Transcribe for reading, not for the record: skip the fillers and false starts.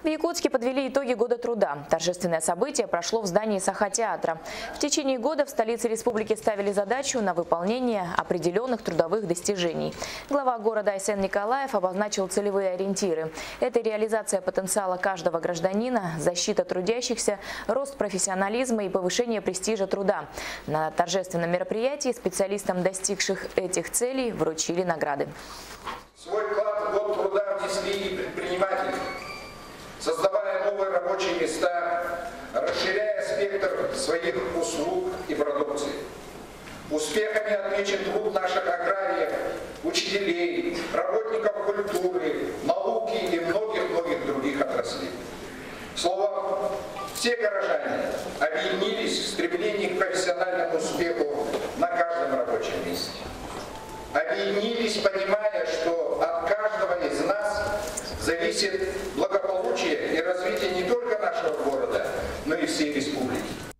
В Якутске подвели итоги года труда. Торжественное событие прошло в здании Саха-театра. В течение года в столице республики ставили задачу на выполнение определенных трудовых достижений. Глава города Айсен Николаев обозначил целевые ориентиры. Это реализация потенциала каждого гражданина, защита трудящихся, рост профессионализма и повышение престижа труда. На торжественном мероприятии специалистам, достигших этих целей, вручили награды. Свой вклад в год труда внесли и предприниматели, создавая новые рабочие места, расширяя спектр своих услуг и продукции. Успехами отмечен труд наших аграриев, учителей, работников культуры, науки и многих-многих других отраслей. Словом, все горожане объединились в стремлении к профессиональному успеху на каждом рабочем месте. Объединились, понимая, что от каждого из нас зависит благополучие и развитие не только нашего города, но и всей республики.